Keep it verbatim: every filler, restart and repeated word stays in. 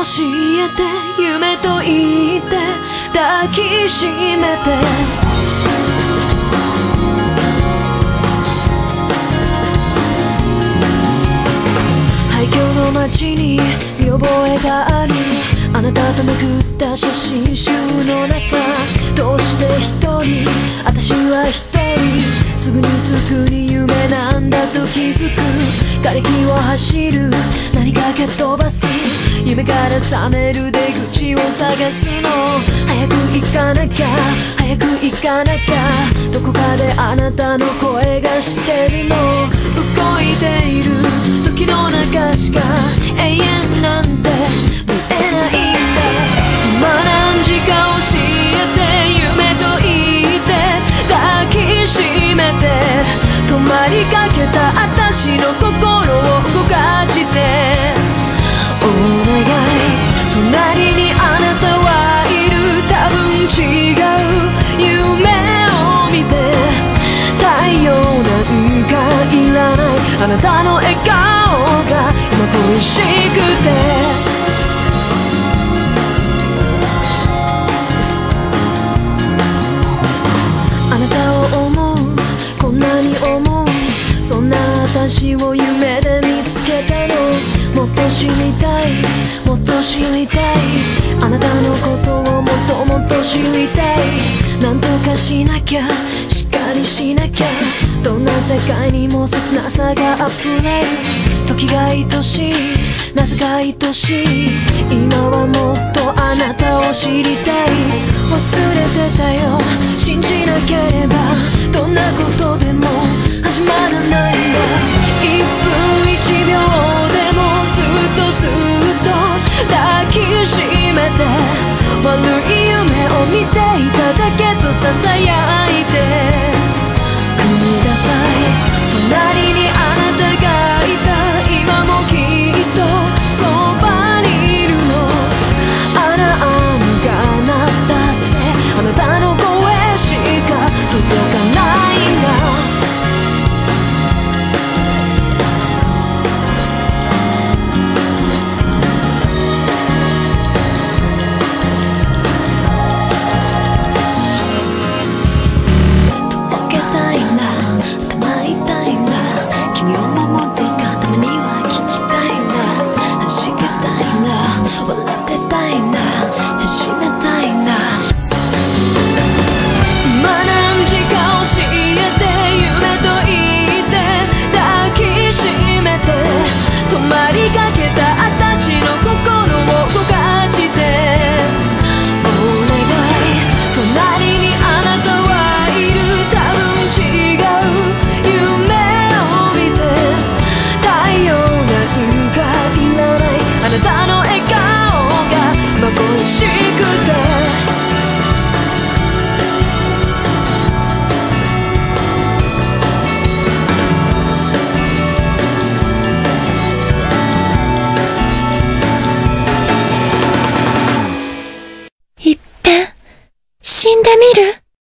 教えて夢と言って抱きしめて廃墟の街に見覚えがあるあなたとめくった写真集の中どうして一人私は一人すぐにすぐに夢なんだと気づく瓦礫を走る何か蹴飛ばす夢から覚める出口を探すの早く行かなきゃ早く行かなきゃどこかであなたの声がしてるの動いている時の中しか永遠なんて見えないんだ今何時か教えて夢と言って抱きしめて止まりかけた私の心を動かしてお願い隣にあなたはいる多分違う夢を見て太陽なんかいらないあなたの笑顔が今恋しくてあなたを思うこんなに思うそんな私を夢で見つけたのもっと知りたいもっと知りたいあなたのことをもっともっと知りたいなんとかしなきゃしっかりしなきゃどんな世界にも切なさが溢れる時が愛しいなぜか愛しい今はもっとあなたを知りたい忘れてたよ信じなければどんなことでも始まらないんだいっぷんいちびょうでもずっとずっと抱きしめて悪い夢を見てい